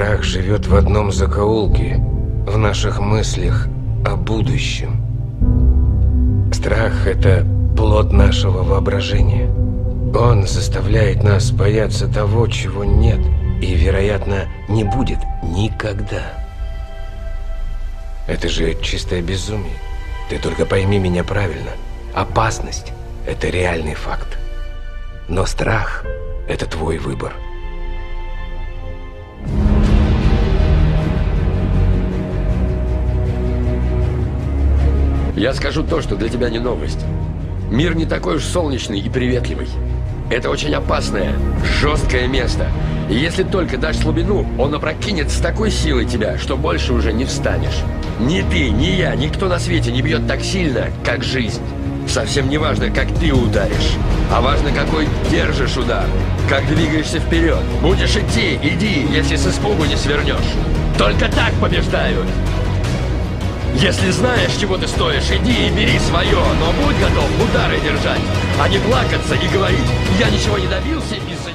Страх живет в одном закоулке, в наших мыслях о будущем. Страх – это плод нашего воображения. Он заставляет нас бояться того, чего нет и, вероятно, не будет никогда. Это же чистое безумие. Ты только пойми меня правильно. Опасность – это реальный факт. Но страх – это твой выбор. Я скажу то, что для тебя не новость. Мир не такой уж солнечный и приветливый. Это очень опасное, жесткое место. И если только дашь слабину, он опрокинет с такой силой тебя, что больше уже не встанешь. Ни ты, ни я, никто на свете не бьет так сильно, как жизнь. Совсем не важно, как ты ударишь, а важно, какой держишь удар, как двигаешься вперед. Будешь идти, иди, если с испугу не свернешь. Только так побеждают. Если знаешь, чего ты стоишь, иди и бери свое, но будь готов удары держать, а не плакаться и говорить: я ничего не добился из-за